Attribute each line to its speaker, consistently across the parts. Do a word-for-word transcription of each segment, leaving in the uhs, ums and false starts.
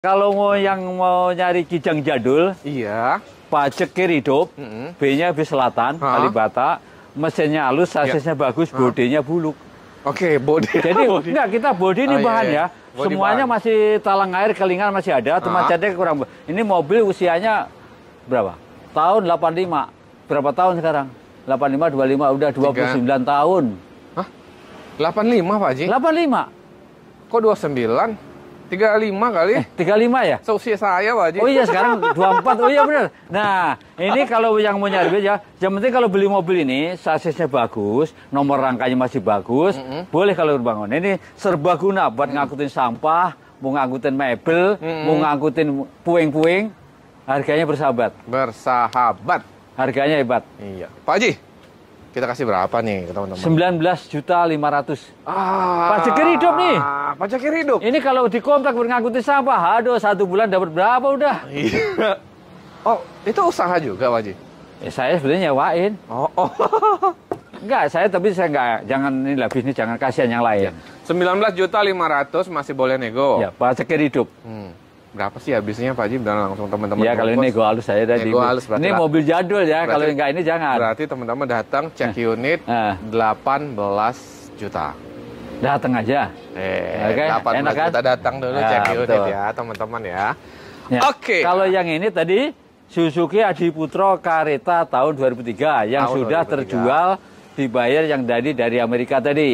Speaker 1: Kalau mau yang mau nyari kijang jadul,
Speaker 2: iya,
Speaker 1: pajak kiri hidup, mm -hmm. B-nya B selatan,
Speaker 2: ha?
Speaker 1: Kalibata, mesinnya halus, sasisnya ya. bagus, ha? Bodinya buluk.
Speaker 2: Oke, okay, bodi.
Speaker 1: Jadi body. Enggak, kita bodi ini oh, bahan iya, iya. ya, body semuanya bahan. Masih talang air, kelingan masih ada, cuma catnya kurang. Ini mobil usianya berapa? Tahun delapan puluh lima. Berapa tahun sekarang? delapan puluh lima, dua puluh lima, udah dua puluh sembilan Tiga. Tahun.
Speaker 2: Hah? delapan puluh lima, Pak Haji?
Speaker 1: delapan puluh lima.
Speaker 2: Kok dua puluh sembilan? tiga puluh lima kali?
Speaker 1: Eh, tiga puluh lima ya?
Speaker 2: Seusia saya, Pak Haji.
Speaker 1: Oh iya, sekarang dua puluh empat. Oh iya benar. Nah, ini kalau yang mau nyari ya, yang penting kalau beli mobil ini, sasisnya bagus, nomor rangkanya masih bagus, mm -hmm. boleh kalau bangun. Ini serbaguna buat mm -hmm. ngangkutin sampah, mau ngangkutin mebel, mm -hmm. mau ngangkutin puing-puing, harganya bersahabat.
Speaker 2: Bersahabat.
Speaker 1: Harganya hebat.
Speaker 2: Iya. Pak Haji, kita kasih berapa nih ke teman-teman?
Speaker 1: sembilan belas juta lima ratus.
Speaker 2: Ah,
Speaker 1: pajak kiri hidup nih.
Speaker 2: Pajak kiri hidup.
Speaker 1: Ini kalau dikontrak ngangkutin sampah, aduh satu bulan dapat berapa udah?
Speaker 2: Iya. Oh, itu usaha juga, Pak Haji?
Speaker 1: Eh, saya sebenarnya nyewain.
Speaker 2: Oh, oh.
Speaker 1: Enggak, saya tapi saya enggak, jangan inilah bisnis, jangan kasihan yang lain.
Speaker 2: sembilan belas juta lima ratus masih boleh nego.
Speaker 1: Ya, pajak kiri hidup.
Speaker 2: Hmm. Berapa sih habisnya Pak Haji? Dan langsung teman-teman.
Speaker 1: Ya kalau ini nego halus saya tadi.
Speaker 2: Nego halus berarti.
Speaker 1: Ini mobil jadul ya, kalau enggak ini jangan.
Speaker 2: Berarti teman-teman datang cek
Speaker 1: nah.
Speaker 2: unit
Speaker 1: nah.
Speaker 2: delapan belas juta.
Speaker 1: Datang aja.
Speaker 2: Eh,
Speaker 1: okay.
Speaker 2: delapan belas
Speaker 1: enak kan?
Speaker 2: Kita datang dulu ya, cek unit betul. ya, teman-teman ya.
Speaker 1: ya. Oke. Okay. Kalau yang ini tadi Suzuki Adiputro Caretta tahun dua ribu tiga yang tahun sudah dua ribu tiga. Terjual, dibayar yang tadi dari Amerika tadi.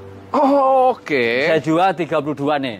Speaker 2: Oh, oke. Okay.
Speaker 1: Saya jual tiga puluh dua nih.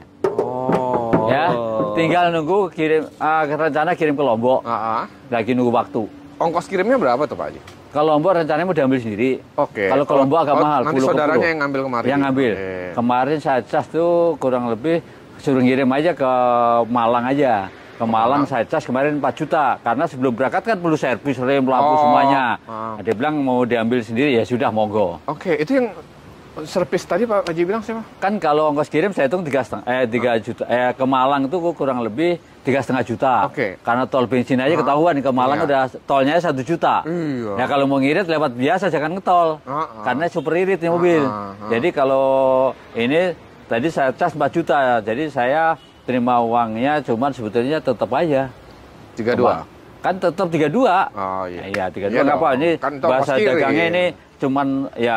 Speaker 1: Oh. Ya. Tinggal nunggu kirim, uh, rencana kirim ke Lombok. Uh -huh. Lagi nunggu waktu.
Speaker 2: Ongkos kirimnya berapa tuh Pak Haji?
Speaker 1: Kalau Lombok rencananya mau diambil sendiri.
Speaker 2: Oke. Okay.
Speaker 1: Kalau ke Lombok agak
Speaker 2: oh,
Speaker 1: mahal.
Speaker 2: Nanti
Speaker 1: puluh
Speaker 2: saudaranya
Speaker 1: puluh.
Speaker 2: yang ngambil kemarin?
Speaker 1: Yang ngambil.
Speaker 2: Okay. Kemarin
Speaker 1: saya cas tuh kurang lebih suruh ngirim aja ke Malang aja. Ke Malang uh -huh. saya cas kemarin empat juta. Karena sebelum berangkat kan perlu servis, rem, lampu oh. semuanya. Uh -huh. Dia bilang mau diambil sendiri ya sudah monggo.
Speaker 2: Oke, okay. Itu yang servis tadi Pak Haji bilang siapa?
Speaker 1: Kan kalau ongkos kirim saya hitung tiga setengah eh tiga juta eh ke Malang itu kurang lebih tiga setengah juta.
Speaker 2: Oke. Okay.
Speaker 1: Karena tol bensin aja ketahuan ke Malang iya. udah tolnya satu juta. Iya. Nah kalau mau ngirit lewat biasa jangan ngetol. Uh -uh. Karena super irit nih mobil. Uh -uh. Jadi kalau ini tadi saya cas empat juta. Jadi saya terima uangnya cuman sebetulnya tetap aja
Speaker 2: tiga puluh dua.
Speaker 1: Kan tetap tiga puluh dua.
Speaker 2: Oh iya.
Speaker 1: Iya tiga puluh dua enggak apa ini kan bahasa dagangnya ini cuman ya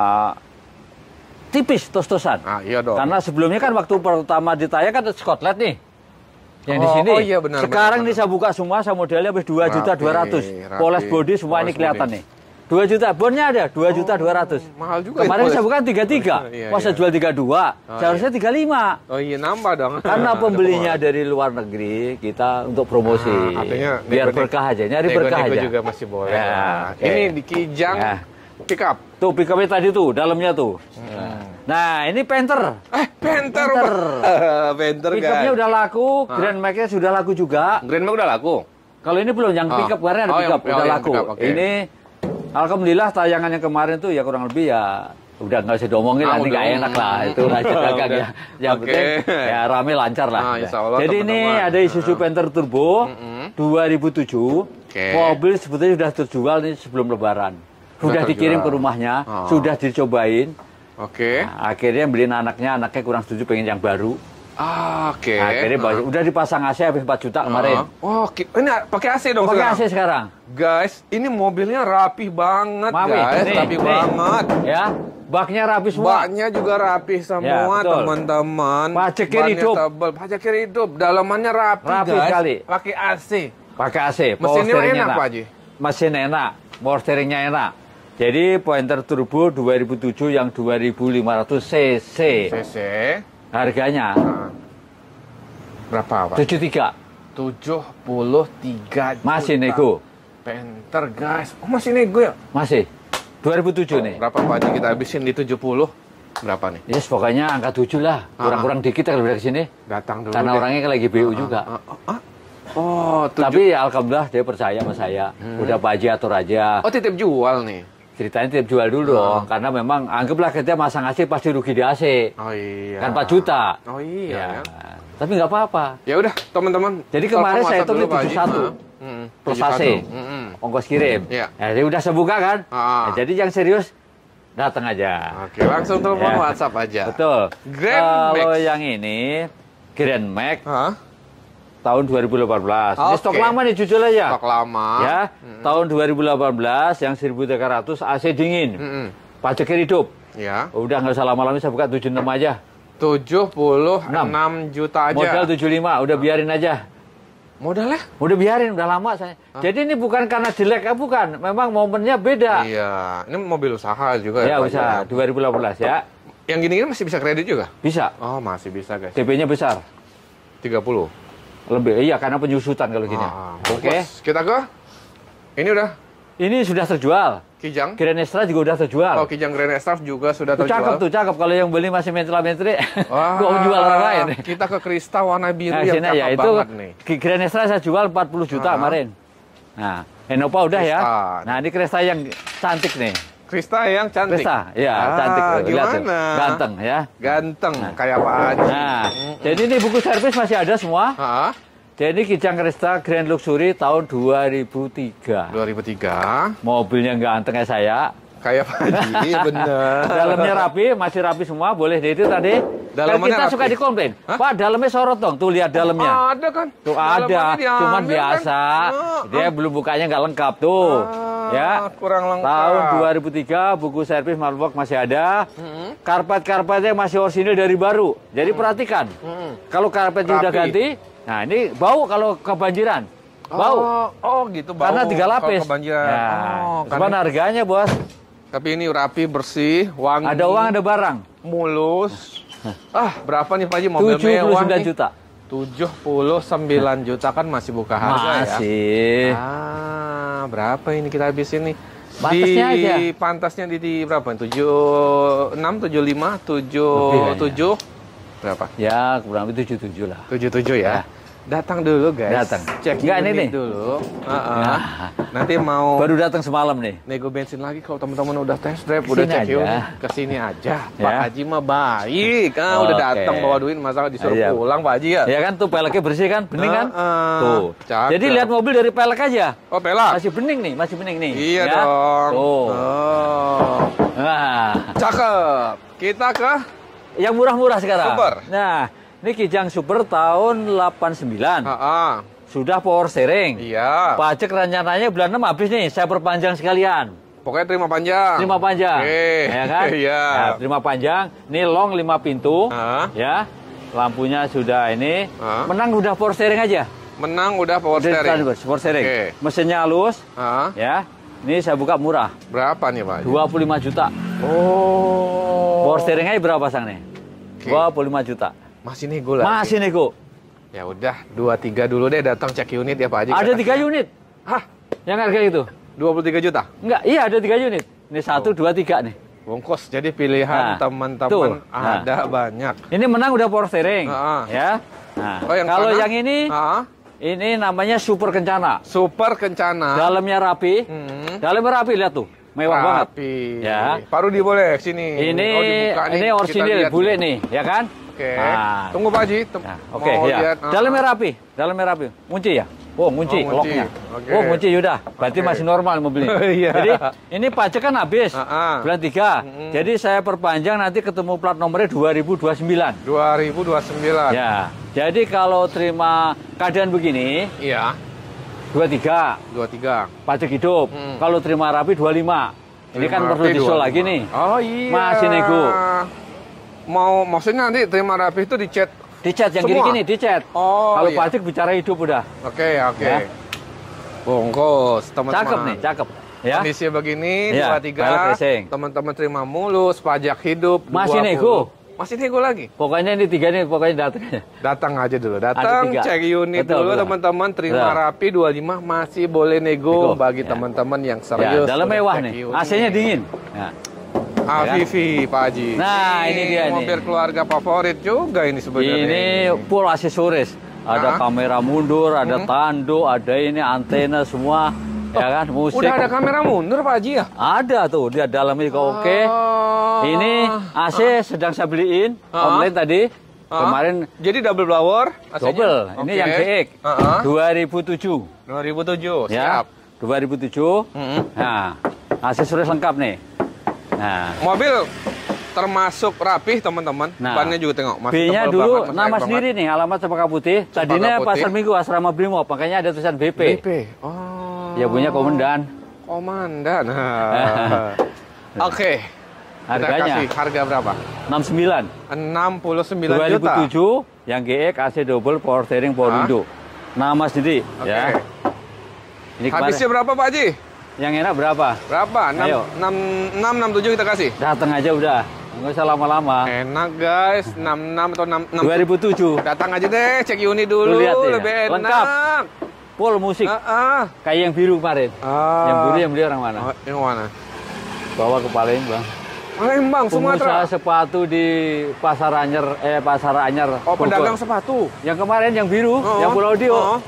Speaker 1: tipis tos-tosan.
Speaker 2: Ah, iya dong.
Speaker 1: Karena sebelumnya kan waktu pertama ditayang kan Scotland nih. Yang
Speaker 2: oh,
Speaker 1: di sini.
Speaker 2: Oh iya benar.
Speaker 1: Sekarang
Speaker 2: benar,
Speaker 1: ini saya buka semua sama modelnya habis dua juta dua ratus. Poles body semua Poles ini kelihatan body. Nih. dua juta bonnya ada dua juta dua ratus.
Speaker 2: Oh, mahal juga.
Speaker 1: Kemarin saya buka tiga puluh tiga.
Speaker 2: Iya,
Speaker 1: Masa
Speaker 2: iya.
Speaker 1: jual tiga puluh dua.
Speaker 2: Oh,
Speaker 1: seharusnya
Speaker 2: iya.
Speaker 1: tiga puluh lima.
Speaker 2: Oh iya nambah dong.
Speaker 1: Karena pembelinya dari luar negeri kita untuk promosi.
Speaker 2: Ah, artinya
Speaker 1: biar berkah aja, nyari berkah aja.
Speaker 2: juga masih boleh.
Speaker 1: Ya, okay.
Speaker 2: Ini di Kijang ya. Pick up.
Speaker 1: Tuh pick up tadi tuh, dalamnya tuh. Hmm. Nah, ini Panther.
Speaker 2: Eh, Panther.
Speaker 1: Panther,
Speaker 2: Panther
Speaker 1: pick up-nya udah laku,
Speaker 2: ah.
Speaker 1: Grand Max-nya sudah laku juga.
Speaker 2: Grand Max udah laku?
Speaker 1: Kalau ini belum, yang pick up kemarin ada
Speaker 2: oh,
Speaker 1: pick up,
Speaker 2: yang,
Speaker 1: udah
Speaker 2: oh,
Speaker 1: laku.
Speaker 2: Up, okay.
Speaker 1: Ini, alhamdulillah tayangan yang kemarin tuh ya kurang lebih ya udah nggak usah diomongin ah, nanti nggak enak lah itu raja dagang ya. Yang okay. penting ya rame lancar lah.
Speaker 2: Ah, Allah,
Speaker 1: jadi teman -teman. Ini ada Isuzu uh. Panther Turbo mm -hmm. dua ribu tujuh. Okay. Mobil sebetulnya sudah terjual nih sebelum Lebaran. Sudah, sudah dikirim ke rumahnya, oh. sudah dicobain.
Speaker 2: Oke. Okay.
Speaker 1: Nah, akhirnya beliin anaknya, anaknya kurang setuju pengen yang baru.
Speaker 2: Ah, oke. Okay.
Speaker 1: Nah, akhirnya uh. udah dipasang A C habis empat juta kemarin.
Speaker 2: Uh. Oh, ini pakai A C dong
Speaker 1: pakai A C sekarang.
Speaker 2: Guys, ini mobilnya rapih banget, Mawi, guys. Nih, rapih nih. banget.
Speaker 1: Ya, baknya rapi semua.
Speaker 2: Baknya juga rapih semua, ya, teman-teman.
Speaker 1: Pajak kiri hidup.
Speaker 2: Tebal. Pajak kiri hidup. Dalamannya rapi,
Speaker 1: rapi
Speaker 2: guys.
Speaker 1: sekali.
Speaker 2: Pakai A C.
Speaker 1: Pakai A C.
Speaker 2: Mesinnya enak, Pak Haji?
Speaker 1: Mesin enak. Power steeringnya enak. Jadi Panther Turbo dua ribu tujuh yang dua ribu lima ratus cc.
Speaker 2: Cc.
Speaker 1: Harganya
Speaker 2: nah. berapa, Pak?
Speaker 1: tujuh puluh tiga.
Speaker 2: tujuh puluh tiga juta.
Speaker 1: Masih nego.
Speaker 2: Panther, guys. Oh, masih nego ya?
Speaker 1: Masih. dua ribu tujuh oh, nih.
Speaker 2: Berapa Pak Haji kita habisin di tujuh puluh? Berapa nih?
Speaker 1: Yes, pokoknya angka tujuh lah. Kurang-kurang dikit kalau dari sini.
Speaker 2: Datang dulu.
Speaker 1: Karena
Speaker 2: deh.
Speaker 1: orangnya kan lagi B U ah, juga. Ah, ah, ah. Oh, tujuh. Tapi alhamdulillah dia percaya sama saya. Hmm. Udah Pak Haji atur aja.
Speaker 2: Oh, titip jual nih.
Speaker 1: Ceritanya titip jual dulu oh. dong. Karena memang anggaplah kita masang A C pasti rugi di A C.
Speaker 2: Oh iya.
Speaker 1: Kan empat juta.
Speaker 2: Oh iya. Ya.
Speaker 1: Tapi nggak apa-apa.
Speaker 2: Ya udah, teman-teman.
Speaker 1: Jadi kemarin saya hitung tujuh puluh satu.
Speaker 2: Hmm.
Speaker 1: Plus A C. Hmm. Ongkos kirim.
Speaker 2: Ya.
Speaker 1: Ya, jadi udah sebuka kan?
Speaker 2: Ah.
Speaker 1: Ya, jadi yang serius datang aja.
Speaker 2: Oke, langsung telepon ya. WhatsApp aja.
Speaker 1: Betul.
Speaker 2: Grand
Speaker 1: Kalau
Speaker 2: Max.
Speaker 1: yang ini Grand Max.
Speaker 2: Hah?
Speaker 1: tahun dua ribu delapan belas. Ini
Speaker 2: Oke.
Speaker 1: stok lama nih, jujur aja.
Speaker 2: Stok lama.
Speaker 1: Ya,
Speaker 2: Mm-mm.
Speaker 1: tahun dua ribu delapan belas yang seribu tiga ratus A C dingin.
Speaker 2: Mm-mm.
Speaker 1: Pajaknya hidup.
Speaker 2: Ya.
Speaker 1: Udah nggak usah lama-lama, saya buka tujuh puluh enam aja.
Speaker 2: tujuh puluh enam juta aja.
Speaker 1: Modal tujuh puluh lima, udah biarin aja.
Speaker 2: Modalnya?
Speaker 1: Udah biarin, udah lama saya.
Speaker 2: Hah?
Speaker 1: Jadi ini bukan karena jelek, ya bukan. Memang momennya beda.
Speaker 2: Iya. Ini mobil usaha juga
Speaker 1: Ya,
Speaker 2: Pak?
Speaker 1: usaha dua ribu delapan belas ya.
Speaker 2: Yang gini-gini masih bisa kredit juga?
Speaker 1: Bisa.
Speaker 2: Oh, masih bisa guys.
Speaker 1: D P-nya besar.
Speaker 2: tiga puluh.
Speaker 1: Lebih, iya karena penyusutan kalau gini.
Speaker 2: Ah,
Speaker 1: Oke.
Speaker 2: bungkus. Kita ke? Ini udah
Speaker 1: Ini sudah terjual.
Speaker 2: Kijang.
Speaker 1: Grand Extra juga udah terjual.
Speaker 2: Oh, Kijang Grand Staff juga sudah
Speaker 1: Tuh,
Speaker 2: terjual.
Speaker 1: cakep tuh, cakep. Kalau yang beli masih menteri-menteri,
Speaker 2: Wah,
Speaker 1: gua jual orang lain.
Speaker 2: Kita ke Krista warna biru
Speaker 1: Nah,
Speaker 2: yang
Speaker 1: sini
Speaker 2: cakep
Speaker 1: ya, itu
Speaker 2: banget nih.
Speaker 1: Ki- Grand Extra saya jual empat puluh juta
Speaker 2: Ah.
Speaker 1: kemarin. Nah, Innova udah ya.
Speaker 2: Krista.
Speaker 1: Nah, ini Cresta yang cantik nih.
Speaker 2: Krista yang cantik.
Speaker 1: Cresta, ya
Speaker 2: Ah,
Speaker 1: cantik. Tuh. Lihat tuh.
Speaker 2: gimana?
Speaker 1: Ganteng ya.
Speaker 2: Ganteng kayak Pak Haji.
Speaker 1: Nah, jadi ini buku servis masih ada semua.
Speaker 2: Ah,
Speaker 1: Jadi Kijang Cresta Grand Luxury tahun dua ribu tiga.
Speaker 2: dua ribu tiga.
Speaker 1: Mobilnya ganteng kayak saya.
Speaker 2: Kayak Pak Haji, bener.
Speaker 1: Dalamnya rapi, masih rapi semua, boleh. Nah, itu tadi. Kan
Speaker 2: Dalamannya
Speaker 1: kita
Speaker 2: rapi.
Speaker 1: suka dikomplain.
Speaker 2: Hah?
Speaker 1: Pak, dalamnya sorot dong. Tuh lihat dalamnya.
Speaker 2: Ah, ada kan?
Speaker 1: Tuh
Speaker 2: Dalamannya
Speaker 1: ada,
Speaker 2: diambil
Speaker 1: cuman
Speaker 2: kan?
Speaker 1: biasa.
Speaker 2: Ah,
Speaker 1: Dia belum bukanya nggak lengkap tuh.
Speaker 2: ah,
Speaker 1: Ya.
Speaker 2: kurang lengkap.
Speaker 1: Tahun dua ribu tiga buku servis Marlboro masih ada.
Speaker 2: Mm-mm.
Speaker 1: Karpet-karpetnya masih orisinil dari baru. Jadi perhatikan.
Speaker 2: Mm-mm.
Speaker 1: Kalau karpetnya udah
Speaker 2: Rapi.
Speaker 1: ganti, nah ini bau kalau kebanjiran. Bau.
Speaker 2: Oh, oh gitu bau.
Speaker 1: Karena tiga lapis.
Speaker 2: Kalau kebanjiran.
Speaker 1: Ya.
Speaker 2: Oh,
Speaker 1: Cuman
Speaker 2: kan.
Speaker 1: harganya, Bos.
Speaker 2: Tapi ini rapi, bersih, wangi.
Speaker 1: Ada uang, ada barang.
Speaker 2: Mulus. Ah, berapa nih Pak Haji mobil
Speaker 1: tujuh puluh
Speaker 2: mewah
Speaker 1: sembilan
Speaker 2: nih?
Speaker 1: juta.
Speaker 2: tujuh puluh sembilan juta kan masih buka harga ya?
Speaker 1: Masih.
Speaker 2: Ah, berapa ini kita habisin nih?
Speaker 1: Pantasnya
Speaker 2: di,
Speaker 1: aja.
Speaker 2: Pantasnya di, di berapa? tujuh enam, tujuh lima, tujuh tujuh. Berapa?
Speaker 1: Ya, kurang lebih tujuh puluh tujuh lah.
Speaker 2: tujuh tujuh ya? Datang dulu guys.
Speaker 1: Datang.
Speaker 2: Cek
Speaker 1: Enggak, ini
Speaker 2: unit
Speaker 1: nih.
Speaker 2: dulu. Ah, ah.
Speaker 1: Nah.
Speaker 2: Nanti mau
Speaker 1: Baru datang semalam nih.
Speaker 2: nego bensin lagi kalau teman-teman udah test drive,
Speaker 1: Kesini
Speaker 2: udah cek
Speaker 1: aja.
Speaker 2: unit, kesini aja. Pak
Speaker 1: Ya.
Speaker 2: Haji mah baik. Ah, udah
Speaker 1: Oke.
Speaker 2: datang bawa duit, masa disuruh
Speaker 1: Iya.
Speaker 2: pulang Pak Haji ya?
Speaker 1: Ya kan tuh peleknya bersih kan, bening kan?
Speaker 2: Ah, ah.
Speaker 1: Tuh.
Speaker 2: Cakep.
Speaker 1: Jadi lihat mobil dari pelek aja.
Speaker 2: Oh, pelak.
Speaker 1: Masih bening nih, masih bening nih.
Speaker 2: Iya
Speaker 1: Ya?
Speaker 2: dong.
Speaker 1: Tuh.
Speaker 2: Oh.
Speaker 1: Nah,
Speaker 2: Cakep. Kita ke
Speaker 1: yang murah-murah sekarang.
Speaker 2: Super.
Speaker 1: Nah, ini Kijang Super tahun delapan puluh sembilan.
Speaker 2: ah, ah.
Speaker 1: Sudah power steering.
Speaker 2: Iya.
Speaker 1: Pajak rencananya bulan enam habis nih, saya perpanjang sekalian.
Speaker 2: Pokoknya terima panjang.
Speaker 1: Terima panjang.
Speaker 2: Oke.
Speaker 1: Ya kan?
Speaker 2: Iya.
Speaker 1: Nah, terima panjang. Ini long lima pintu.
Speaker 2: Ah.
Speaker 1: Ya. Lampunya sudah ini.
Speaker 2: Ah.
Speaker 1: Menang udah power steering aja.
Speaker 2: Menang udah power
Speaker 1: Udah
Speaker 2: steering.
Speaker 1: transport, power steering.
Speaker 2: Oke.
Speaker 1: Mesinnya halus.
Speaker 2: Ah.
Speaker 1: Ya. Ini saya buka murah.
Speaker 2: Berapa nih Pak Haji?
Speaker 1: dua puluh lima juta.
Speaker 2: Oh.
Speaker 1: Power steering aja berapa pasang nih?
Speaker 2: Oke.
Speaker 1: dua puluh lima juta.
Speaker 2: Masih nego lagi.
Speaker 1: Masih nego.
Speaker 2: Ya udah, dua tiga dulu deh datang cek unit ya Pak Haji.
Speaker 1: Ada tiga unit.
Speaker 2: Hah?
Speaker 1: Yang harga itu?
Speaker 2: dua puluh tiga juta?
Speaker 1: Enggak, iya ada tiga unit. Ini satu,
Speaker 2: Oh.
Speaker 1: dua, tiga nih.
Speaker 2: Bungkus. Jadi pilihan
Speaker 1: Nah,
Speaker 2: teman-teman
Speaker 1: tuh. Nah.
Speaker 2: ada banyak.
Speaker 1: Ini menang udah power steering.
Speaker 2: Ah.
Speaker 1: Ya. Nah,
Speaker 2: Oh, yang
Speaker 1: kalau
Speaker 2: kanan?
Speaker 1: yang ini,
Speaker 2: Ah.
Speaker 1: ini namanya Super Kencana.
Speaker 2: Super Kencana.
Speaker 1: Dalamnya rapi.
Speaker 2: Hmm.
Speaker 1: Dalamnya rapi, lihat tuh. Mewah banget.
Speaker 2: Rapi.
Speaker 1: Ya.
Speaker 2: Paru di boleh sini.
Speaker 1: Ini
Speaker 2: Oh, dibuka nih,
Speaker 1: ini
Speaker 2: kita
Speaker 1: orisinil
Speaker 2: lihat
Speaker 1: bule
Speaker 2: nih.
Speaker 1: nih, ya kan?
Speaker 2: Oke.
Speaker 1: Nah.
Speaker 2: Tunggu Pak Haji. Tem-
Speaker 1: Nah, oke
Speaker 2: mau
Speaker 1: ya.
Speaker 2: lihat. ah.
Speaker 1: Dalamnya rapi, dalamnya rapi. Kunci ya? Oh, kunci,
Speaker 2: Oh, kunci.
Speaker 1: locknya.
Speaker 2: Oke.
Speaker 1: Oh, kunci Yuda. Berarti
Speaker 2: Oke.
Speaker 1: masih normal mobilnya.
Speaker 2: Iya.
Speaker 1: Jadi ini pajak kan habis.
Speaker 2: Ah, ah.
Speaker 1: Bulan tiga.
Speaker 2: Mm-mm.
Speaker 1: Jadi saya perpanjang nanti ketemu plat nomornya dua ribu dua puluh sembilan.
Speaker 2: dua ribu dua puluh sembilan.
Speaker 1: Ya. Jadi kalau terima keadaan begini,
Speaker 2: Iya.
Speaker 1: dua puluh tiga.
Speaker 2: dua puluh tiga.
Speaker 1: Pajak hidup.
Speaker 2: Hmm.
Speaker 1: Kalau terima rapi dua puluh lima. Ini kan perlu disul lagi nih.
Speaker 2: Oh iya.
Speaker 1: Masih nego.
Speaker 2: Mau maksudnya nanti terima rapi itu dicat.
Speaker 1: Dicat yang
Speaker 2: Semua?
Speaker 1: gini-gini, dicat.
Speaker 2: Oh,
Speaker 1: Kalau
Speaker 2: iya.
Speaker 1: pajak bicara hidup udah.
Speaker 2: Oke, oke.
Speaker 1: Ya.
Speaker 2: Bungkus, teman-teman.
Speaker 1: Cakep nih, cakep. Ya.
Speaker 2: Kondisi begini,
Speaker 1: Iya,
Speaker 2: dua puluh tiga.
Speaker 1: balik racing.
Speaker 2: Teman-teman terima mulus, pajak hidup.
Speaker 1: Masih
Speaker 2: dua puluh.
Speaker 1: nego.
Speaker 2: Masih nego lagi.
Speaker 1: Pokoknya ini tiga nih, pokoknya datang.
Speaker 2: Datang aja dulu, datang
Speaker 1: tiga.
Speaker 2: cek unit
Speaker 1: Betul,
Speaker 2: dulu
Speaker 1: betul.
Speaker 2: teman-teman, terima
Speaker 1: Betul.
Speaker 2: rapi dua puluh lima masih boleh nego,
Speaker 1: Nego,
Speaker 2: bagi
Speaker 1: ya.
Speaker 2: teman-teman yang
Speaker 1: Ya,
Speaker 2: serius.
Speaker 1: dalam
Speaker 2: udah
Speaker 1: mewah
Speaker 2: cek
Speaker 1: nih.
Speaker 2: unit.
Speaker 1: A C-nya dingin. Ya.
Speaker 2: Avivi, Pak Haji.
Speaker 1: Nah, ini dia nih.
Speaker 2: Mobil keluarga favorit juga ini sebenarnya.
Speaker 1: Ini full aksesoris. Ada
Speaker 2: Hah?
Speaker 1: kamera mundur, ada
Speaker 2: Hmm.
Speaker 1: tanduk, ada ini antena semua. Ya kan, musik.
Speaker 2: Udah ada kamera mundur Pak Haji ya?
Speaker 1: Ada tuh, dia dalamnya juga oke.
Speaker 2: Oh.
Speaker 1: Ini A C sedang saya beliin,
Speaker 2: Ah.
Speaker 1: online tadi.
Speaker 2: Ah.
Speaker 1: Kemarin
Speaker 2: Jadi double blower A C-nya?
Speaker 1: double. Ini
Speaker 2: Oke.
Speaker 1: yang G X.
Speaker 2: Ah.
Speaker 1: dua ribu tujuh.
Speaker 2: dua ribu tujuh,
Speaker 1: Ya.
Speaker 2: siap.
Speaker 1: dua ribu tujuh.
Speaker 2: Mm-mm.
Speaker 1: Nah, aksesoris lengkap nih. Nah,
Speaker 2: Mobil termasuk rapih teman-teman.
Speaker 1: Nah,
Speaker 2: bannya juga tengok. Masih
Speaker 1: B-nya
Speaker 2: tebal
Speaker 1: dulu
Speaker 2: banget,
Speaker 1: nama
Speaker 2: masih
Speaker 1: sendiri
Speaker 2: banget.
Speaker 1: nih, alamat Cempaka Putih. Tadinya
Speaker 2: Putih.
Speaker 1: Pasar Minggu Asrama Brimob, makanya ada tulisan B P.
Speaker 2: B P. Oh.
Speaker 1: Ya punya komandan.
Speaker 2: Komandan. Oke. Kita
Speaker 1: Harganya
Speaker 2: kasih harga berapa?
Speaker 1: enam puluh sembilan.
Speaker 2: enam puluh sembilan
Speaker 1: dua ribu
Speaker 2: juta.
Speaker 1: tujuh yang G X A C double power steering power
Speaker 2: Hah?
Speaker 1: window. Nama sendiri
Speaker 2: Oke.
Speaker 1: ya. Ini kemarin-
Speaker 2: Habisnya berapa Pak Haji?
Speaker 1: yang enak berapa?
Speaker 2: Berapa?
Speaker 1: Ayo.
Speaker 2: enam enam tujuh kita kasih.
Speaker 1: Datang aja udah. Nggak usah lama-lama.
Speaker 2: Enak guys, enam enam atau enam enam.
Speaker 1: dua ribu tujuh.
Speaker 2: Datang aja deh, cek unit dulu,
Speaker 1: Lu lihat ya,
Speaker 2: lebih enak.
Speaker 1: lengkap. Full musik.
Speaker 2: Ah, ah.
Speaker 1: Kayak yang biru kemarin.
Speaker 2: Ah.
Speaker 1: Yang biru yang beli orang mana?
Speaker 2: Oh, yang mana?
Speaker 1: Bawa ke Palembang.
Speaker 2: Palembang,
Speaker 1: Pengusaha
Speaker 2: Sumatera.
Speaker 1: sepatu di Pasar Anyer, eh Pasar Anyar.
Speaker 2: Oh,
Speaker 1: Bogor.
Speaker 2: pedagang sepatu.
Speaker 1: Yang kemarin yang biru,
Speaker 2: Oh,
Speaker 1: yang Pulau Dio.
Speaker 2: oh.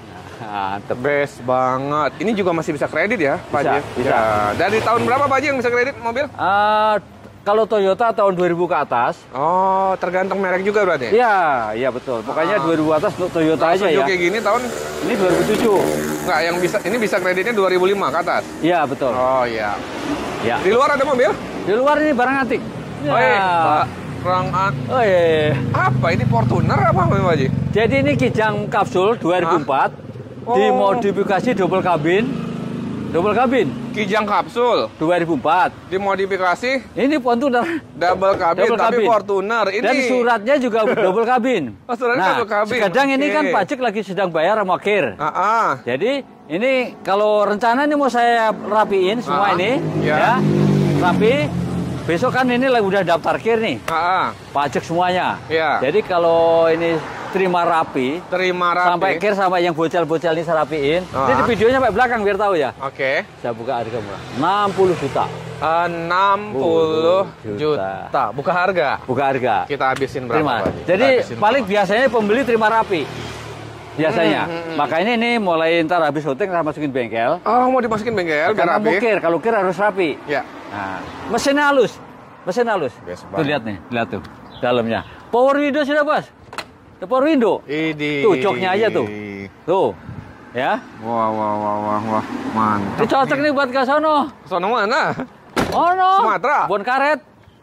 Speaker 1: Nah,
Speaker 2: The best banget. Ini juga masih bisa kredit ya, Pak
Speaker 1: Bisa,
Speaker 2: Haji?
Speaker 1: bisa.
Speaker 2: Ya. Dari tahun berapa Pak Haji yang bisa kredit mobil?
Speaker 1: Ah, kalau Toyota tahun dua ribu ke atas.
Speaker 2: Oh, tergantung merek juga berarti?
Speaker 1: Iya, iya betul. Pokoknya
Speaker 2: Ah.
Speaker 1: dua ribu atas untuk Toyota aja
Speaker 2: Suzuki
Speaker 1: ya.
Speaker 2: kayak gini tahun
Speaker 1: Ini dua ribu tujuh.
Speaker 2: enggak yang bisa ini bisa kreditnya dua ribu lima ke atas.
Speaker 1: Iya, betul.
Speaker 2: Oh iya.
Speaker 1: Ya.
Speaker 2: Di luar ada mobil?
Speaker 1: Di luar ini barang antik. Ya.
Speaker 2: Oh iya, Pak. Rangan.
Speaker 1: Oh iya.
Speaker 2: Apa ini Fortuner apa Pak Haji?
Speaker 1: Jadi ini Kijang kapsul dua ribu empat.
Speaker 2: Oh.
Speaker 1: Dimodifikasi double kabin. Double kabin
Speaker 2: Kijang kapsul
Speaker 1: dua ribu empat.
Speaker 2: dimodifikasi
Speaker 1: Ini Fortuner.
Speaker 2: double kabin
Speaker 1: Double
Speaker 2: tapi
Speaker 1: kabin.
Speaker 2: Fortuner ini.
Speaker 1: Dan suratnya juga double kabin.
Speaker 2: Oh, suratnya
Speaker 1: nah,
Speaker 2: double kabin.
Speaker 1: Kadang ini
Speaker 2: Oke.
Speaker 1: kan pajak lagi sedang bayar sama kir.
Speaker 2: Ah, ah.
Speaker 1: Jadi ini kalau rencana ini mau saya rapiin semua
Speaker 2: Ah,
Speaker 1: ini,
Speaker 2: ya.
Speaker 1: ya. Rapi. Besok kan ini lagi udah daftar kir nih,
Speaker 2: Ah, ah.
Speaker 1: pajak semuanya.
Speaker 2: Ya.
Speaker 1: Jadi kalau ini terima rapi,
Speaker 2: Terima rapi.
Speaker 1: sampai kir sama yang bocel-bocel ini saya rapiin.
Speaker 2: Ah.
Speaker 1: Ini di videonya sampai belakang biar tahu ya.
Speaker 2: Oke.
Speaker 1: Saya buka harga murah, enam puluh juta.
Speaker 2: enam puluh
Speaker 1: Juta.
Speaker 2: juta. Buka harga.
Speaker 1: Buka harga.
Speaker 2: Kita habisin berapa,
Speaker 1: Terima.
Speaker 2: Pak Haji? Kita
Speaker 1: Jadi
Speaker 2: habisin
Speaker 1: paling
Speaker 2: berapa?
Speaker 1: biasanya pembeli terima rapi. Biasanya.
Speaker 2: Hmm, hmm, hmm.
Speaker 1: Makanya ini mulai ntar habis syuting saya masukin bengkel.
Speaker 2: Oh, mau dimasukin bengkel biar
Speaker 1: Karena mau
Speaker 2: rapi.
Speaker 1: kir, kalau kir harus rapi.
Speaker 2: Ya.
Speaker 1: Nah, mesinnya halus. Mesin halus.
Speaker 2: Best
Speaker 1: Tuh
Speaker 2: banget.
Speaker 1: lihat nih, lihat tuh dalamnya. Power window sudah, Bos. The power window.
Speaker 2: Ini.
Speaker 1: Tuh, joknya aja tuh. Tuh. Ya.
Speaker 2: Wah, wah, wah, wah, wah. Mantap.
Speaker 1: Ini cocok nih buat ke sono.
Speaker 2: Sono mana?
Speaker 1: Oh no.
Speaker 2: Sumatera.
Speaker 1: Bon karet.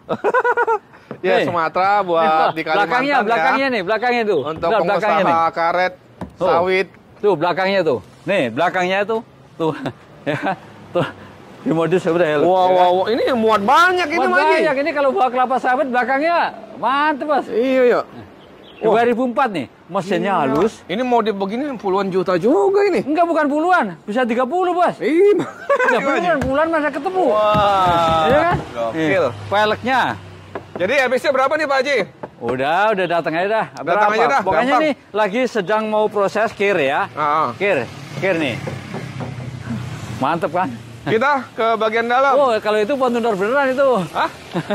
Speaker 2: Ya,
Speaker 1: Nih.
Speaker 2: Sumatera buat di Kalimantan
Speaker 1: belakangnya,
Speaker 2: ya.
Speaker 1: belakangnya nih, belakangnya tuh.
Speaker 2: Untuk
Speaker 1: Lihat belakangnya nih.
Speaker 2: pengusaha karet,
Speaker 1: Tuh.
Speaker 2: sawit.
Speaker 1: Tuh belakangnya tuh. Nih, belakangnya tuh. Tuh. Ya. Tuh. Di modus sebenarnya.
Speaker 2: Wah, wah, wah. Ini muat banyak ini,
Speaker 1: Buat
Speaker 2: Pak Haji.
Speaker 1: banyak ini kalau bawa kelapa sawit belakangnya mantep, Bos.
Speaker 2: Iya, iya.
Speaker 1: dua ribu empat nih, mesinnya
Speaker 2: Iya.
Speaker 1: halus.
Speaker 2: Ini model begini puluhan juta juga ini.
Speaker 1: Enggak, bukan puluhan, bisa tiga puluh, Bos.
Speaker 2: Ih,
Speaker 1: tiga puluhan, puluhan masa ketemu.
Speaker 2: Wah.
Speaker 1: Iya kan?
Speaker 2: Gokil.
Speaker 1: Nih, peleknya.
Speaker 2: Jadi habisnya berapa nih, Pak Haji?
Speaker 1: Udah, udah datang aja dah.
Speaker 2: Datang aja dah,
Speaker 1: Pokoknya
Speaker 2: gampang.
Speaker 1: nih lagi sedang mau proses kir ya.
Speaker 2: Ah, ah.
Speaker 1: Kir, kir nih. Mantep kan?
Speaker 2: Kita ke bagian dalam.
Speaker 1: Oh, kalau itu Fortuner beneran itu.
Speaker 2: Hah?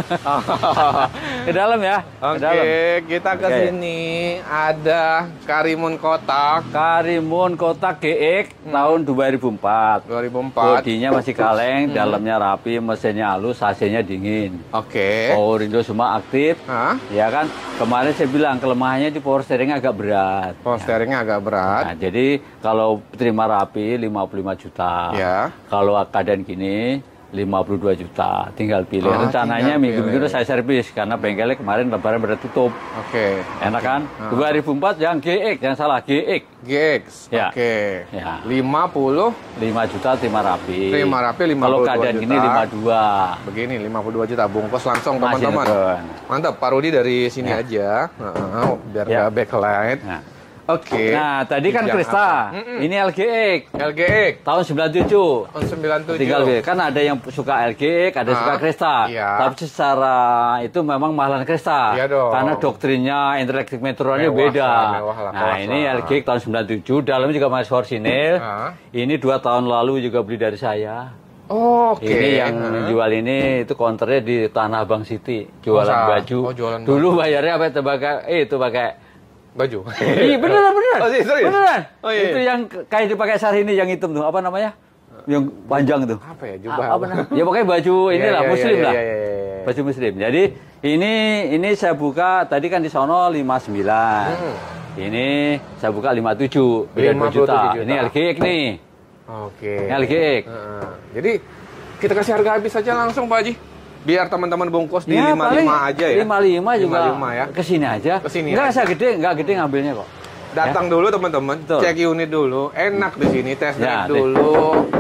Speaker 1: Ke dalam ya. Ke
Speaker 2: Oke,
Speaker 1: dalam.
Speaker 2: kita ke
Speaker 1: Oke.
Speaker 2: sini ada Karimun kotak
Speaker 1: Karimun kotak G X tahun dua ribu empat.
Speaker 2: dua ribu empat.
Speaker 1: Bodinya masih kaleng, dalamnya rapi, mesinnya halus, A C-nya dingin.
Speaker 2: Oke.
Speaker 1: Power window semua aktif.
Speaker 2: Hah?
Speaker 1: Ya kan? Kemarin saya bilang kelemahannya di power steering agak berat.
Speaker 2: Power steeringnya agak berat.
Speaker 1: Nah, jadi kalau terima rapi lima puluh lima juta.
Speaker 2: Ya.
Speaker 1: Kalau keadaan gini lima puluh dua juta. Tinggal pilih.
Speaker 2: Oh,
Speaker 1: Rencananya
Speaker 2: tinggal
Speaker 1: minggu-minggu
Speaker 2: pilih.
Speaker 1: itu saya servis karena bengkelnya kemarin lebaran pada tutup.
Speaker 2: Oke.
Speaker 1: Enak kan?
Speaker 2: Ah.
Speaker 1: dua ribu empat yang G X, jangan salah G X.
Speaker 2: G X.
Speaker 1: Ya.
Speaker 2: Oke.
Speaker 1: Ya.
Speaker 2: lima puluh.
Speaker 1: lima juta terima rapi.
Speaker 2: Terima rapi lima
Speaker 1: Kalau
Speaker 2: puluh dua
Speaker 1: keadaan
Speaker 2: juta.
Speaker 1: gini lima puluh dua.
Speaker 2: Begini lima puluh dua juta bungkus langsung
Speaker 1: Masih
Speaker 2: teman-teman.
Speaker 1: neken.
Speaker 2: Mantap, Pak Rudi dari sini
Speaker 1: Ya.
Speaker 2: aja. Heeh, biar
Speaker 1: Ya.
Speaker 2: nggak backlight.
Speaker 1: Nah.
Speaker 2: Oke.
Speaker 1: Nah, tadi kan
Speaker 2: Kijang
Speaker 1: Krista.
Speaker 2: apa? Mm-mm.
Speaker 1: Ini L G X
Speaker 2: L G X
Speaker 1: tahun sembilan puluh tujuh.
Speaker 2: tahun sembilan puluh tujuh.
Speaker 1: Tinggal kan ada yang suka L G X, ada yang
Speaker 2: Ah,
Speaker 1: suka Krista.
Speaker 2: iya.
Speaker 1: Tapi secara itu memang mahalan Krista.
Speaker 2: Iya dong.
Speaker 1: Karena doktrinnya elektrik meterannya
Speaker 2: Mewah
Speaker 1: beda.
Speaker 2: lah, mewah lah,
Speaker 1: Nah,
Speaker 2: kelas
Speaker 1: ini
Speaker 2: lah.
Speaker 1: L G X tahun sembilan puluh tujuh, dalamnya juga masih orsinil.
Speaker 2: Ah.
Speaker 1: Ini dua tahun lalu juga beli dari saya.
Speaker 2: Oh, oke.
Speaker 1: Ini yang
Speaker 2: Heeh.
Speaker 1: jual ini itu counternya di Tanah Abang City, jualan
Speaker 2: sa-
Speaker 1: baju.
Speaker 2: oh, jualan
Speaker 1: Dulu bayarnya apa itu pakai eh itu pakai
Speaker 2: baju.
Speaker 1: Iya beneran beneran.
Speaker 2: Oh, serius?
Speaker 1: Beneran.
Speaker 2: Oh, iya.
Speaker 1: Itu yang kayak dipakai Syahrini yang hitam tuh, apa namanya? Yang panjang tuh.
Speaker 2: Apa ya jubah?
Speaker 1: Apa namanya? Ya pokoknya baju
Speaker 2: Iya,
Speaker 1: inilah
Speaker 2: iya,
Speaker 1: muslim
Speaker 2: iya,
Speaker 1: lah.
Speaker 2: iya, iya, iya.
Speaker 1: Baju muslim. Jadi ini ini saya buka tadi kan di sono lima puluh sembilan.
Speaker 2: Hmm.
Speaker 1: Ini saya buka lima puluh tujuh, beda
Speaker 2: lima
Speaker 1: dua
Speaker 2: puluh tujuh
Speaker 1: juta.
Speaker 2: juta.
Speaker 1: Ini L G X nih.
Speaker 2: Oke.
Speaker 1: L G X.
Speaker 2: Heeh. Jadi kita kasih harga habis saja langsung Pak Haji. Biar teman-teman bungkus di
Speaker 1: Ya,
Speaker 2: lima puluh lima aja ya.
Speaker 1: lima puluh lima juga.
Speaker 2: lima puluh lima ya.
Speaker 1: Kesini aja.
Speaker 2: Kesini
Speaker 1: Enggak
Speaker 2: aja.
Speaker 1: usah gede, enggak gede ngambilnya kok.
Speaker 2: Datang
Speaker 1: Ya.
Speaker 2: dulu teman-teman,
Speaker 1: Betul.
Speaker 2: cek unit dulu. Enak di sini, tes
Speaker 1: Ya,
Speaker 2: drive dulu.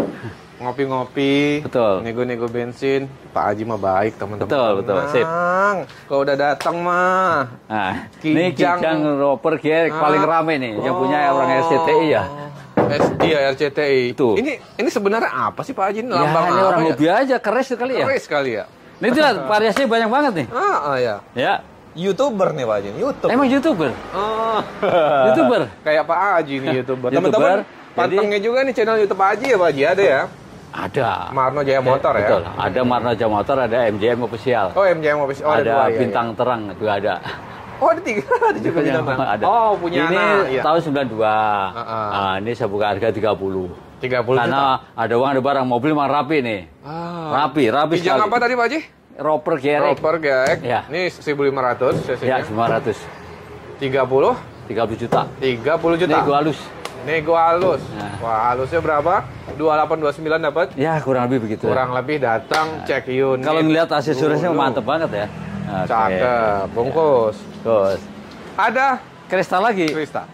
Speaker 2: Ngopi-ngopi.
Speaker 1: Betul.
Speaker 2: Nego-nego bensin. Pak Haji mah baik teman-teman.
Speaker 1: Betul, betul. Sip.
Speaker 2: Tenang. Kalau udah datang mah.
Speaker 1: Nah, ini
Speaker 2: Kijang.
Speaker 1: Kijang Roper Gear
Speaker 2: Ah.
Speaker 1: paling rame nih, yang punya orang R C T I ya.
Speaker 2: S iya R C T I.
Speaker 1: Tuh.
Speaker 2: Ini ini sebenarnya apa sih Pak Haji? Ini
Speaker 1: Ya,
Speaker 2: lambang
Speaker 1: ini
Speaker 2: apa
Speaker 1: orang
Speaker 2: ya?
Speaker 1: hobi aja, keres sekali ya.
Speaker 2: Keren sekali ya.
Speaker 1: Ini tuh lihat, variasinya banyak banget nih.
Speaker 2: Ah, ah, ya.
Speaker 1: Ya,
Speaker 2: YouTuber nih Pak Haji. YouTube.
Speaker 1: emang YouTuber.
Speaker 2: Oh.
Speaker 1: YouTuber.
Speaker 2: Kayak Pak Haji nih YouTuber.
Speaker 1: YouTuber.
Speaker 2: Teman-teman,
Speaker 1: Jadi-
Speaker 2: pantengnya juga nih channel YouTube Pak Haji ya Pak Haji, ada ya?
Speaker 1: Ada.
Speaker 2: Marno Jaya Motor ya?
Speaker 1: Betul. Ada Marno Jaya Motor, ada M J M Official.
Speaker 2: Oh, M J M Office. Oh, ada,
Speaker 1: ada
Speaker 2: dua, iya,
Speaker 1: Bintang Terang juga ada.
Speaker 2: iya. Oh, ada tiga. Ada juga bintang terang.
Speaker 1: Ada.
Speaker 2: Oh, punya
Speaker 1: ini
Speaker 2: anak. Iya.
Speaker 1: tahun sembilan puluh dua.
Speaker 2: Uh-uh.
Speaker 1: Nah, ini saya buka harga tiga puluh.
Speaker 2: tiga puluh juta.
Speaker 1: Karena ada uang ada barang, mobil mah rapi nih.
Speaker 2: Ah.
Speaker 1: Rapi, rapi
Speaker 2: Kijang
Speaker 1: sekali.
Speaker 2: apa tadi Pak Haji?
Speaker 1: Roper Gear.
Speaker 2: Roper Gaek.
Speaker 1: Ya.
Speaker 2: Ini seribu lima ratus
Speaker 1: Ya,
Speaker 2: cc-nya.
Speaker 1: lima ratus.
Speaker 2: tiga puluh.
Speaker 1: tiga puluh juta.
Speaker 2: tiga puluh juta.
Speaker 1: Nego halus.
Speaker 2: Nego halus.
Speaker 1: Nah.
Speaker 2: Wah, halusnya berapa? dua puluh delapan dua puluh sembilan dapat.
Speaker 1: Ya, kurang lebih begitu.
Speaker 2: Kurang lebih datang cek unit.
Speaker 1: Kalau ngelihat aksesorisnya
Speaker 2: dulu.
Speaker 1: mantep banget ya. Oke.
Speaker 2: Cakep. Bungkus.
Speaker 1: Terus,
Speaker 2: Ada
Speaker 1: Cresta lagi.
Speaker 2: Krista.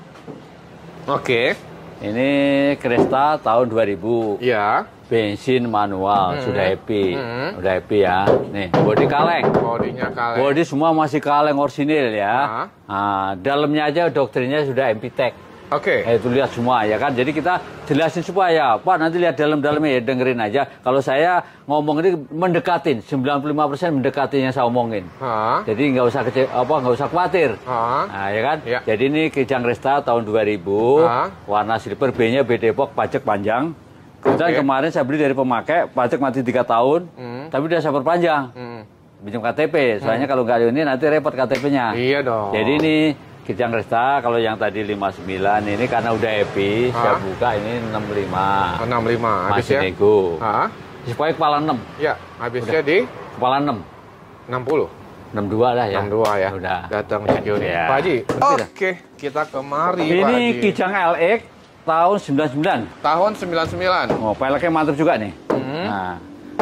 Speaker 2: Oke.
Speaker 1: Ini Cresta tahun dua ribu.
Speaker 2: Iya.
Speaker 1: Bensin manual,
Speaker 2: Hmm.
Speaker 1: sudah happy.
Speaker 2: Hmm.
Speaker 1: Udah happy ya. Nih, bodi kaleng.
Speaker 2: Bodinya kaleng.
Speaker 1: Bodi semua masih kaleng orsinil ya.
Speaker 2: Ah.
Speaker 1: Nah, dalamnya aja doktrinnya sudah M P Tech.
Speaker 2: Oke.
Speaker 1: Eh, itu lihat semua ya kan. Jadi kita jelasin supaya Pak nanti lihat dalam-dalamnya ya dengerin aja. Kalau saya ngomong ini mendekatin, sembilan puluh lima persen mendekatin yang saya omongin.
Speaker 2: Hah?
Speaker 1: Jadi nggak usah kece apa nggak usah khawatir.
Speaker 2: Hah?
Speaker 1: Nah, ya kan?
Speaker 2: Ya.
Speaker 1: Jadi ini Kijang Resta tahun dua ribu,
Speaker 2: Ah.
Speaker 1: warna silver, B-nya B Depok, pajak panjang. Kemudian
Speaker 2: Oke.
Speaker 1: kemarin saya beli dari pemakai, pajak mati tiga tahun,
Speaker 2: Hmm.
Speaker 1: tapi udah saya perpanjang.
Speaker 2: Hmm.
Speaker 1: Pinjam K T P, soalnya kalau nggak ada ini nanti repot K T P-nya.
Speaker 2: Iya dong.
Speaker 1: Jadi ini Kijang Resta, kalau yang tadi lima puluh sembilan ini karena udah happy, saya
Speaker 2: Ah.
Speaker 1: buka ini enam puluh lima.
Speaker 2: enam puluh lima habis
Speaker 1: Masih
Speaker 2: ya?
Speaker 1: nego.
Speaker 2: Hah?
Speaker 1: Supaya kepala enam,
Speaker 2: Ya, habisnya di
Speaker 1: kepala enam.
Speaker 2: enam puluh.
Speaker 1: enam puluh dua lah ya.
Speaker 2: enam puluh dua ya.
Speaker 1: Udah.
Speaker 2: Datang cek unit.
Speaker 1: Ya.
Speaker 2: Pak Haji.
Speaker 1: Betul.
Speaker 2: Oke, kita kemari Pak
Speaker 1: Ini
Speaker 2: Haji.
Speaker 1: Kijang L X tahun sembilan puluh sembilan.
Speaker 2: Tahun sembilan puluh sembilan.
Speaker 1: Oh, peleknya mantap juga nih.
Speaker 2: Hmm.
Speaker 1: Nah,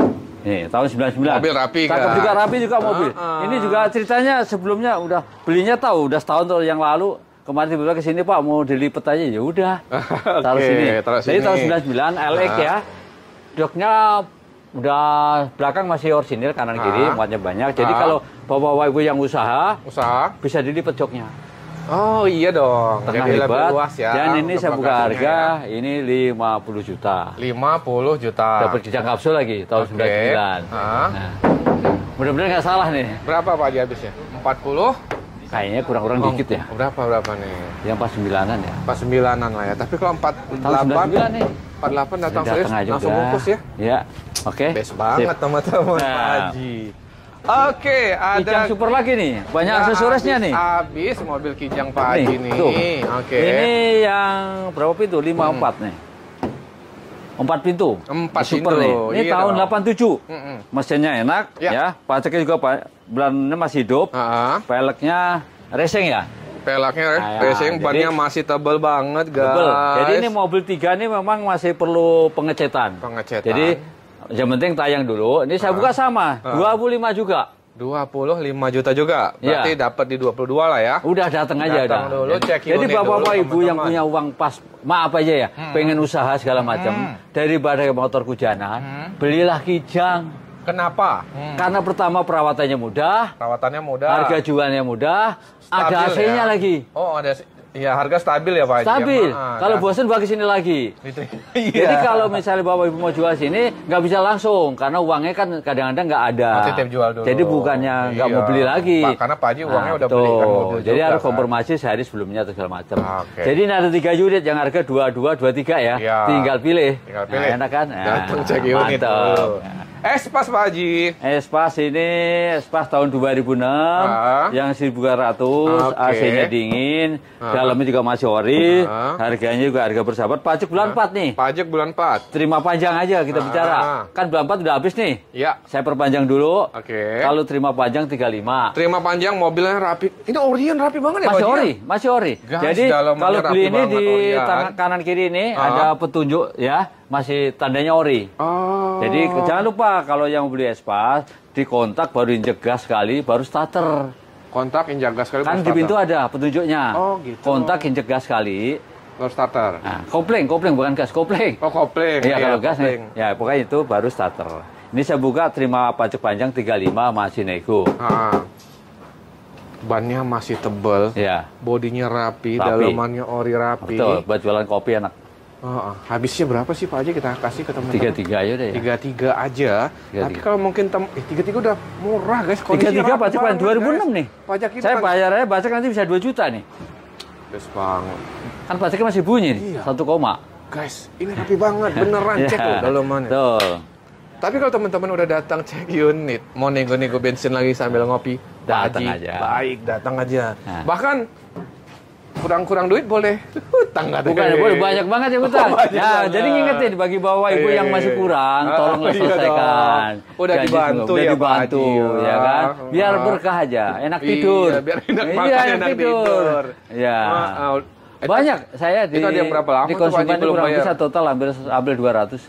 Speaker 1: ini tahun sembilan puluh sembilan.
Speaker 2: Mobil rapi,
Speaker 1: Cakep
Speaker 2: guys.
Speaker 1: juga, rapi juga mobil.
Speaker 2: Ah, ah.
Speaker 1: Ini juga ceritanya sebelumnya udah belinya tahu, udah setahun tuh yang lalu. Kemarin tiba-tiba ke sini Pak mau dilipet aja ya udah. Taruh
Speaker 2: Oke,
Speaker 1: sini.
Speaker 2: taruh
Speaker 1: Jadi
Speaker 2: sini.
Speaker 1: tahun sembilan puluh sembilan L X
Speaker 2: Ah.
Speaker 1: ya. Joknya udah belakang masih orsinil, kanan kiri
Speaker 2: Ah.
Speaker 1: muatnya banyak. Jadi
Speaker 2: Ah.
Speaker 1: kalau bapak-bapak ibu yang usaha
Speaker 2: Usaha.
Speaker 1: bisa dilipat joknya.
Speaker 2: Oh iya dong.
Speaker 1: Tengah
Speaker 2: Jadi lebih
Speaker 1: lipat.
Speaker 2: luas ya.
Speaker 1: Dan ini
Speaker 2: untuk
Speaker 1: saya buka
Speaker 2: bagasinya
Speaker 1: harga
Speaker 2: ya.
Speaker 1: ini lima puluh juta.
Speaker 2: lima puluh juta.
Speaker 1: Dapat kijang kapsul lagi tahun
Speaker 2: Oke.
Speaker 1: sembilan puluh sembilan.
Speaker 2: Ah.
Speaker 1: Nah, mudah-mudahan nggak salah nih.
Speaker 2: Berapa Pak Haji habisnya? empat puluh?
Speaker 1: Kayaknya kurang-kurang
Speaker 2: Oh,
Speaker 1: dikit ya.
Speaker 2: Berapa berapa nih?
Speaker 1: Yang pas sembilanan ya.
Speaker 2: Pas sembilanan lah ya. Tapi kalau empat puluh
Speaker 1: Tahun sembilan puluh
Speaker 2: delapan,
Speaker 1: sembilan nih.
Speaker 2: empat puluh delapan datang
Speaker 1: Datang
Speaker 2: serius
Speaker 1: aja
Speaker 2: langsung
Speaker 1: udah.
Speaker 2: bungkus ya.
Speaker 1: Ya. Oke.
Speaker 2: Best banget
Speaker 1: Sip.
Speaker 2: teman-teman
Speaker 1: Nah.
Speaker 2: Pak Haji. Oke, ada
Speaker 1: Kijang super lagi nih. Banyak
Speaker 2: Nggak
Speaker 1: aksesorisnya nih.
Speaker 2: Habis mobil Kijang Pak Haji nih.
Speaker 1: tuh.
Speaker 2: Oke.
Speaker 1: Ini yang berapa pintu? lima puluh empat nih. Empat pintu.
Speaker 2: Empat
Speaker 1: super
Speaker 2: pintu.
Speaker 1: nih. Ini
Speaker 2: Iya
Speaker 1: tahun
Speaker 2: dong.
Speaker 1: delapan puluh tujuh.
Speaker 2: Mm-mm.
Speaker 1: Mesinnya enak
Speaker 2: Ya.
Speaker 1: ya. Pajaknya juga Pak. Bulannya masih hidup.
Speaker 2: Ah,
Speaker 1: Peleknya racing ya.
Speaker 2: pelaknya
Speaker 1: Nah, ya,
Speaker 2: racing,
Speaker 1: jadi-
Speaker 2: bannya masih tebal banget guys.
Speaker 1: Tebel. Jadi ini mobil tiga ini memang masih perlu pengecetan.
Speaker 2: Pengecetan.
Speaker 1: Jadi yang penting tayang dulu. Ini saya
Speaker 2: Ah.
Speaker 1: buka sama,
Speaker 2: Ah.
Speaker 1: dua puluh lima juga.
Speaker 2: dua puluh lima juta juga. Berarti
Speaker 1: Iya.
Speaker 2: dapat di dua puluh dua lah ya.
Speaker 1: Udah datang aja
Speaker 2: Datang
Speaker 1: dah.
Speaker 2: dulu, cek
Speaker 1: Jadi
Speaker 2: unit
Speaker 1: bapak-bapak
Speaker 2: dulu,
Speaker 1: ibu yang
Speaker 2: teman-teman.
Speaker 1: punya uang pas, maaf aja ya, pengen usaha segala macam,
Speaker 2: Hmm.
Speaker 1: daripada motor hujanan,
Speaker 2: Hmm.
Speaker 1: belilah Kijang.
Speaker 2: Kenapa? Hmm.
Speaker 1: Karena pertama perawatannya mudah,
Speaker 2: Perawatannya mudah.
Speaker 1: harga jualnya mudah,
Speaker 2: Stabil
Speaker 1: ada A C-nya
Speaker 2: ya?
Speaker 1: lagi.
Speaker 2: Oh, ada ya harga stabil ya Pak Haji.
Speaker 1: Stabil.
Speaker 2: Ya, ah,
Speaker 1: Kalau
Speaker 2: dah.
Speaker 1: bosan bagi sini lagi.
Speaker 2: Gitu.
Speaker 1: Jadi
Speaker 2: Iya.
Speaker 1: kalau misalnya bapak ibu mau jual sini nggak bisa langsung karena uangnya kan kadang-kadang nggak ada.
Speaker 2: Oh, titip jual dulu.
Speaker 1: Jadi bukannya nggak
Speaker 2: Iya.
Speaker 1: mau beli lagi.
Speaker 2: Pak, karena Pak Haji uangnya udah
Speaker 1: tuh.
Speaker 2: beli kan mobil
Speaker 1: Jadi
Speaker 2: juga,
Speaker 1: harus
Speaker 2: kan?
Speaker 1: konfirmasi sehari sebelumnya atau segala macam.
Speaker 2: Oke.
Speaker 1: Jadi ini ada tiga unit yang harga dua dua dua tiga ya.
Speaker 2: Iya.
Speaker 1: Tinggal pilih.
Speaker 2: Tinggal pilih.
Speaker 1: Nah, enak kan?
Speaker 2: Datang
Speaker 1: Nah,
Speaker 2: cek unit
Speaker 1: mantap.
Speaker 2: dulu. Espas Pak Haji.
Speaker 1: Espas ini Espas tahun dua ribu enam
Speaker 2: Ah.
Speaker 1: yang seribu dua ratus,
Speaker 2: Oke.
Speaker 1: A C-nya dingin,
Speaker 2: Ah.
Speaker 1: dalamnya juga masih ori,
Speaker 2: Ah.
Speaker 1: harganya juga harga bersahabat, pajak bulan empat nih.
Speaker 2: Pajak bulan empat.
Speaker 1: Terima panjang aja kita
Speaker 2: Ah.
Speaker 1: bicara. Kan bulan empat udah habis nih.
Speaker 2: Ya.
Speaker 1: Saya perpanjang dulu.
Speaker 2: Oke.
Speaker 1: Kalau terima panjang tiga puluh lima.
Speaker 2: Terima panjang, mobilnya rapi. Ini Orion rapi banget ya Pak
Speaker 1: Masih
Speaker 2: Haji, ya?
Speaker 1: ori, masih ori.
Speaker 2: Gas,
Speaker 1: Jadi
Speaker 2: dalamnya
Speaker 1: kalau
Speaker 2: rapi
Speaker 1: beli ini
Speaker 2: banget,
Speaker 1: di
Speaker 2: Orion.
Speaker 1: tangan kanan kiri ini
Speaker 2: Ah.
Speaker 1: ada petunjuk ya, masih tandanya ori.
Speaker 2: Oh.
Speaker 1: Jadi jangan lupa kalau yang beli Espas dikontak baru injek gas sekali, baru starter.
Speaker 2: Kontak, injek gas sekali,
Speaker 1: Kan di pintu ada petunjuknya.
Speaker 2: Oh, gitu.
Speaker 1: Kontak, injek gas sekali.
Speaker 2: Baru starter.
Speaker 1: Nah, kopling, kopling bukan gas, kopling.
Speaker 2: Oh, kopling.
Speaker 1: Iya, kalau gas nih.
Speaker 2: kopling.
Speaker 1: Ya, pokoknya itu baru starter. Ini saya buka terima pajak panjang tiga puluh lima masih nego.
Speaker 2: Ah. Bannya masih tebal.
Speaker 1: Ya.
Speaker 2: Bodinya rapi,
Speaker 1: Rapi.
Speaker 2: dalamannya ori rapi.
Speaker 1: Betul, buat jualan kopi enak.
Speaker 2: Oh, oh. Habisnya berapa sih Pak Haji kita kasih ke teman-teman?
Speaker 1: tiga puluh tiga aja deh ya.
Speaker 2: tiga puluh tiga aja.
Speaker 1: tiga puluh tiga.
Speaker 2: Tapi kalau mungkin tem eh, tiga puluh tiga udah murah guys.
Speaker 1: tiga puluh tiga pajak panjang dua ribu enam
Speaker 2: guys.
Speaker 1: nih.
Speaker 2: Pajak kita
Speaker 1: Saya
Speaker 2: kan-
Speaker 1: bayarnya pajak nanti bisa dua juta nih.
Speaker 2: Yes banget.
Speaker 1: Kan pajaknya masih bunyi nih,
Speaker 2: Iya.
Speaker 1: satu koma.
Speaker 2: Guys, ini rapi banget, beneran cek loh dalamannya.
Speaker 1: Betul.
Speaker 2: Tapi kalau teman-teman udah datang cek unit, mau nego-nego bensin lagi sambil ngopi,
Speaker 1: Datang
Speaker 2: Pak Haji,
Speaker 1: aja.
Speaker 2: Baik, datang aja.
Speaker 1: Nah.
Speaker 2: Bahkan kurang-kurang duit boleh hutang katanya.
Speaker 1: Bukan, boleh banyak banget ya utang.
Speaker 2: Oh, banyak
Speaker 1: Ya,
Speaker 2: banget.
Speaker 1: jadi ngingetin bagi bapak ibu yang masih kurang,
Speaker 2: Ah,
Speaker 1: tolonglah
Speaker 2: iya
Speaker 1: selesaikan.
Speaker 2: dong. Udah
Speaker 1: Janji
Speaker 2: dibantu
Speaker 1: udah
Speaker 2: ya, Pak
Speaker 1: dibantu,
Speaker 2: Haji.
Speaker 1: ya kan? Biar
Speaker 2: Ah.
Speaker 1: berkah aja, enak
Speaker 2: Iya,
Speaker 1: tidur.
Speaker 2: biar enak
Speaker 1: Iya,
Speaker 2: makan, enak tidur.
Speaker 1: Ya.
Speaker 2: Ah, ah. Eh,
Speaker 1: Banyak saya di
Speaker 2: itu ada yang berapa lama
Speaker 1: di
Speaker 2: tuh, Pak Haji,
Speaker 1: konsumen itu
Speaker 2: belum
Speaker 1: kurang
Speaker 2: bayar?
Speaker 1: bisa total hampir hampir dua ratus.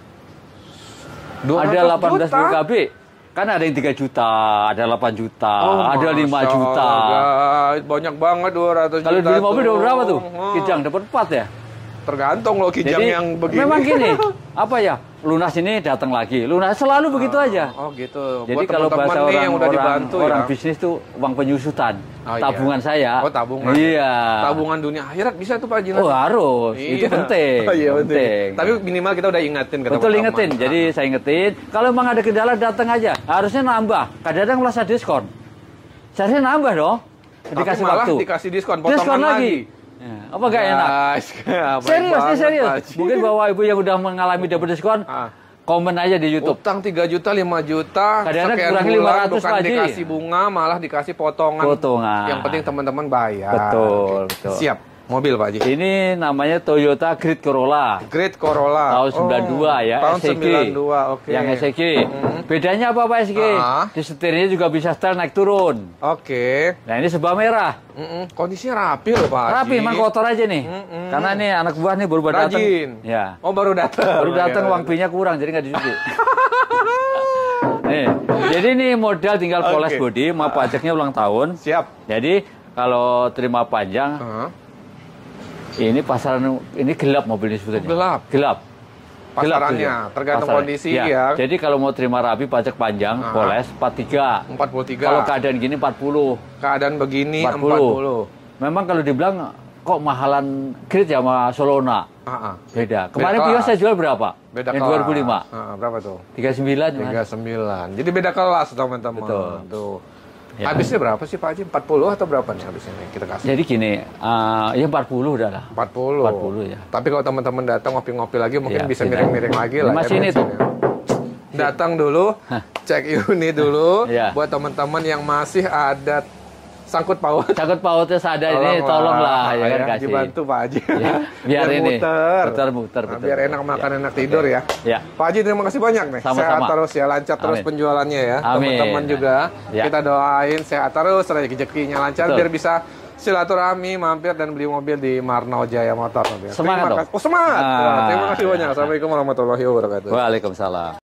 Speaker 2: dua ratus
Speaker 1: Ada delapan belas
Speaker 2: juta?
Speaker 1: B K B. Kan ada yang tiga juta, ada delapan juta,
Speaker 2: Oh,
Speaker 1: ada lima
Speaker 2: Masya
Speaker 1: juta.
Speaker 2: Allah, guys. Banyak banget dua ratus juta.
Speaker 1: Kalau beli mobil
Speaker 2: tuh.
Speaker 1: dapat berapa tuh?
Speaker 2: Oh.
Speaker 1: Kijang dapat empat ya?
Speaker 2: Tergantung loh kijang
Speaker 1: Jadi
Speaker 2: yang begini.
Speaker 1: memang gini, apa ya? Lunas ini datang lagi. Lunas selalu begitu aja.
Speaker 2: Oh gitu.
Speaker 1: Jadi
Speaker 2: Buat
Speaker 1: kalau
Speaker 2: teman-teman
Speaker 1: bahasa
Speaker 2: nih
Speaker 1: orang
Speaker 2: yang udah
Speaker 1: orang,
Speaker 2: dibantu
Speaker 1: orang
Speaker 2: ya.
Speaker 1: bisnis tuh uang penyusutan,
Speaker 2: Oh, iya.
Speaker 1: tabungan saya.
Speaker 2: Oh tabungan.
Speaker 1: Iya.
Speaker 2: Tabungan dunia akhirat bisa tuh Pak Haji.
Speaker 1: Oh harus,
Speaker 2: Iya.
Speaker 1: itu penting.
Speaker 2: Oh, iya penting.
Speaker 1: penting.
Speaker 2: Tapi minimal kita udah ingetin ke
Speaker 1: Betul
Speaker 2: teman-teman.
Speaker 1: ingetin. Jadi saya ingetin, kalau emang ada kendala datang aja. Harusnya nambah. Kadang-kadang merasa diskon. Seharusnya nambah dong.
Speaker 2: Tapi
Speaker 1: Dikasih
Speaker 2: malah
Speaker 1: waktu.
Speaker 2: dikasih diskon, potongan
Speaker 1: Diskon
Speaker 2: lagi.
Speaker 1: lagi. Ya, apa gak enak?
Speaker 2: Guys, baik
Speaker 1: Serius, ini
Speaker 2: banget,
Speaker 1: serius.
Speaker 2: Pak Haji.
Speaker 1: Mungkin bapak ibu yang udah mengalami dapat diskon,
Speaker 2: Ah.
Speaker 1: komen aja di YouTube.
Speaker 2: Utang tiga juta, lima juta,
Speaker 1: Kadang-kadang
Speaker 2: sekian
Speaker 1: kurangi
Speaker 2: bulan,
Speaker 1: lima ratus,
Speaker 2: bukan
Speaker 1: Pak Haji.
Speaker 2: dikasih bunga, malah dikasih potongan.
Speaker 1: Potongan.
Speaker 2: Yang penting teman-teman bayar.
Speaker 1: Betul, betul.
Speaker 2: Siap. Mobil Pak Haji.
Speaker 1: Ini namanya Toyota Great Corolla.
Speaker 2: Great Corolla.
Speaker 1: Tahun sembilan puluh dua ya,
Speaker 2: Tahun
Speaker 1: S E G.
Speaker 2: sembilan puluh dua, oke.
Speaker 1: Yang S E G. Bedanya apa Pak S E G?
Speaker 2: Ah.
Speaker 1: Di setirnya juga bisa setel naik turun.
Speaker 2: Oke.
Speaker 1: Nah ini sebelah merah.
Speaker 2: Mm-mm. Kondisinya rapi loh Pak Haji.
Speaker 1: Rapi, emang kotor aja nih.
Speaker 2: Mm-mm.
Speaker 1: Karena nih anak buah nih baru datang.
Speaker 2: Rajin.
Speaker 1: Ya.
Speaker 2: Oh baru datang.
Speaker 1: Baru datang
Speaker 2: Oke.
Speaker 1: uang P-nya kurang jadi nggak dicuci. nih, jadi nih modal tinggal poles
Speaker 2: Oke.
Speaker 1: bodi, mau pajaknya ulang tahun.
Speaker 2: Siap.
Speaker 1: Jadi kalau terima panjang,
Speaker 2: Heeh.
Speaker 1: ini pasaran ini gelap mobil ini sebetulnya.
Speaker 2: Gelap.
Speaker 1: Gelap. Gelap
Speaker 2: Pasarannya,
Speaker 1: tuh.
Speaker 2: tergantung
Speaker 1: Pasaran.
Speaker 2: kondisi
Speaker 1: Ya.
Speaker 2: ya.
Speaker 1: Jadi kalau mau terima rapi pajak panjang,
Speaker 2: Ah.
Speaker 1: poles empat puluh tiga.
Speaker 2: empat puluh tiga.
Speaker 1: Kalau keadaan gini empat puluh.
Speaker 2: Keadaan begini
Speaker 1: empat
Speaker 2: empat
Speaker 1: puluh.
Speaker 2: puluh.
Speaker 1: Memang kalau dibilang kok mahalan Grid ya sama Solona.
Speaker 2: Ah, ah.
Speaker 1: Beda. Kemarin
Speaker 2: kelas.
Speaker 1: Vios saya jual berapa?
Speaker 2: Beda
Speaker 1: Yang
Speaker 2: kelas.
Speaker 1: dua ribu lima.
Speaker 2: Ah, berapa tuh?
Speaker 1: tiga puluh sembilan. Mas.
Speaker 2: tiga puluh sembilan. Jadi beda kelas teman-teman.
Speaker 1: Betul.
Speaker 2: Tuh.
Speaker 1: Ya.
Speaker 2: Habisnya berapa sih Pak Haji? empat puluh atau berapa nih habisnya nih kita kasih?
Speaker 1: Jadi gini, uh, ya empat puluh udah lah.
Speaker 2: empat puluh.
Speaker 1: empat puluh ya.
Speaker 2: Tapi kalau teman-teman datang ngopi-ngopi lagi mungkin
Speaker 1: Ya,
Speaker 2: bisa
Speaker 1: kita-
Speaker 2: miring-miring lagi lah.
Speaker 1: Mas
Speaker 2: ya,
Speaker 1: ini tuh.
Speaker 2: bensinnya. Datang dulu, cek unit dulu.
Speaker 1: Ya.
Speaker 2: Buat teman-teman yang masih ada sangkut paut.
Speaker 1: Takut pautnya sadar ini, tolonglah ya kan kasih.
Speaker 2: Dibantu Pak Haji.
Speaker 1: Ya, biar ini
Speaker 2: muter.
Speaker 1: muter muter,
Speaker 2: Nah,
Speaker 1: muter.
Speaker 2: biar enak makan, enak tidur ya.
Speaker 1: Ya.
Speaker 2: Pak Haji terima kasih banyak nih.
Speaker 1: Sama-sama.
Speaker 2: Sehat terus ya, lancar terus
Speaker 1: Amin.
Speaker 2: penjualannya ya.
Speaker 1: Amin.
Speaker 2: Teman-teman juga
Speaker 1: Ya.
Speaker 2: kita doain sehat terus, rezekinya lancar
Speaker 1: Betul.
Speaker 2: biar bisa silaturahmi, mampir dan beli mobil di Marnau Jaya Motor.
Speaker 1: Semangat
Speaker 2: Terima
Speaker 1: dong.
Speaker 2: kasih. Oh semangat.
Speaker 1: Ah.
Speaker 2: Wah, terima kasih banyak. Assalamualaikum warahmatullahi wabarakatuh.
Speaker 1: Waalaikumsalam.